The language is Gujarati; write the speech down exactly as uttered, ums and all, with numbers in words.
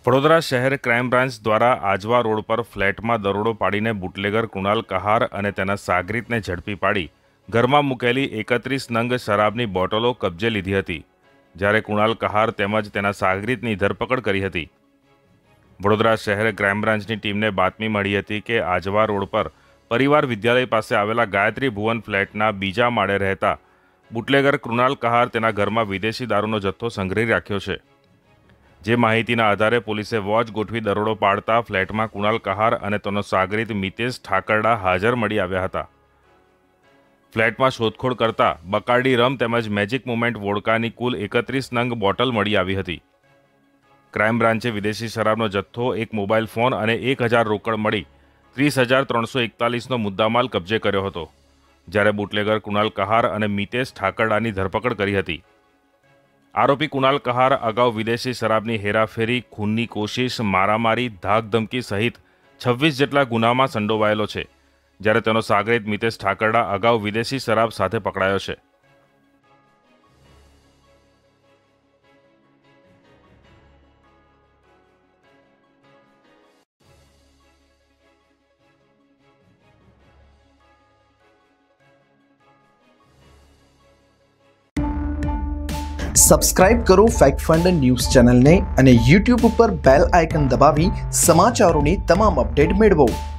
વડોદરા શહેર ક્રાઇમ બ્રાન્ચ દ્વારા આજવા રોડ પર ફ્લેટમાં દરોડો પાડીને બુટલેગર કુણાલ કહાર અને તેના સાગરીતને ઝડપી પાડી ઘરમાં મૂકેલી એકત્રીસ નંગ શરાબની બોટલો કબજે લીધી હતી, જ્યારે કુણાલ કહાર તેમજ તેના સાગરીતની ધરપકડ કરી હતી। વડોદરા શહેર ક્રાઇમ બ્રાન્ચની ટીમને બાતમી મળી હતી કે આજવા રોડ પર પરિવાર વિદ્યાલય પાસે આવેલા ગાયત્રી ભુવન ફ્લેટના બીજા માળે રહેતા બુટલેગર કુણાલ કહાર તેના ઘરમાં વિદેશી દારૂનો જથ્થો સંગ્રહી રાખ્યો છે। જે માહિતીના આધારે પોલીસે વોચ ગોઠવી દરોડો પાડતા ફ્લેટમાં કુણાલ કહાર અને તેનો સાગરીત મિતેશ ઠાકરડા હાજર મળી આવ્યા હતા। ફ્લેટમાં શોધખોળ કરતા બકારડી રમ તેમજ મેજિક મોમેન્ટ વોડકાની કુલ એકત્રીસ નંગ બોટલ મળી આવી હતી। ક્રાઇમ બ્રાન્ચે વિદેશી શરાબનો જથ્થો, એક મોબાઈલ ફોન અને એક હજાર રોકડ મળી ત્રીસ હજાર ત્રણસો એકતાલીસનો મુદ્દામાલ કબજે કર્યો હતો, જ્યારે બુટલેગર કુણાલ કહાર અને મિતેશ ઠાકરડાની ધરપકડ કરી હતી। आरोपी कुणाल कहार अगाऊ विदेशी शराबनी हेराफेरी, खूननी कोशिश, मारामारी, धाकधमकी सहित छब्बीस जेटला गुनामां संडोवायेलो छे, ज्यारे तेनो सागरीत मितेश ठाकरडा अगाऊ विदेशी शराब साथे पकड़ायो छे। सब्सक्राइब करो फैक्ट फंड न्यूज़ चैनल ने अने यूट्यूब पर बेल आइकन दबावी समाचारों ने तमाम अपडेट मेळवो।